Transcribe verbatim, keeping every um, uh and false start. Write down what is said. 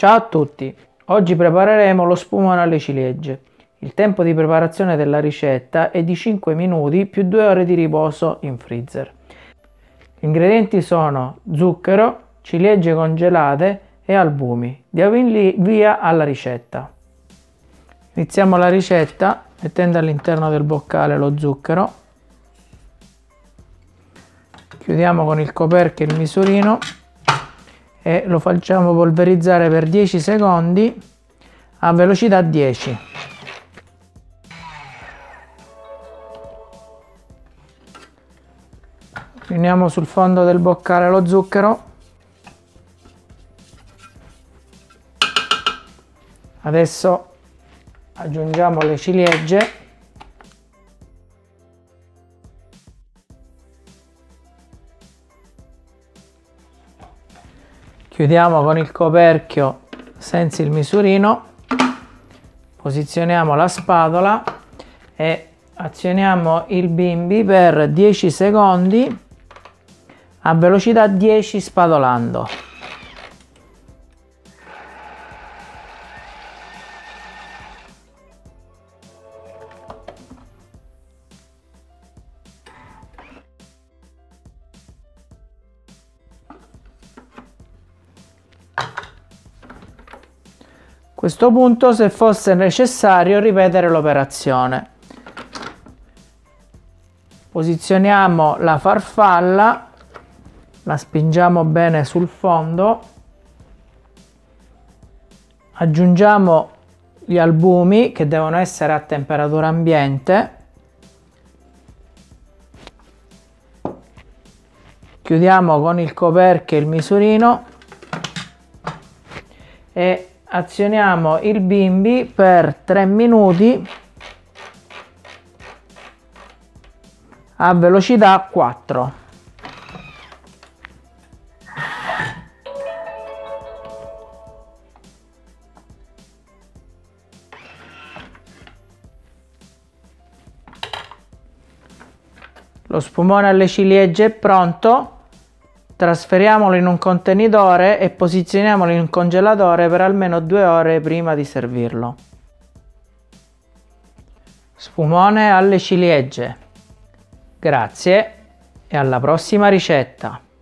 Ciao a tutti, oggi prepareremo lo spumone alle ciliegie. Il tempo di preparazione della ricetta è di cinque minuti più due ore di riposo in freezer. Gli ingredienti sono zucchero, ciliegie congelate e albumi. Diamo il via alla ricetta. Iniziamo la ricetta mettendo all'interno del boccale lo zucchero. Chiudiamo con il coperchio il misurino e lo facciamo polverizzare per dieci secondi a velocità dieci. Riuniamo sul fondo del boccale lo zucchero. Adesso aggiungiamo le ciliegie. Chiudiamo con il coperchio senza il misurino. Posizioniamo la spatola e azioniamo il bimbi per dieci secondi a velocità dieci spatolando. A questo punto, se fosse necessario, ripetere l'operazione. Posizioniamo la farfalla, la spingiamo bene sul fondo, aggiungiamo gli albumi che devono essere a temperatura ambiente, chiudiamo con il coperchio il misurino e azioniamo il bimbi per tre minuti a velocità quattro. Lo spumone alle ciliegie è pronto. Trasferiamolo in un contenitore e posizioniamolo in congelatore per almeno due ore prima di servirlo. Spumone alle ciliegie. Grazie e alla prossima ricetta!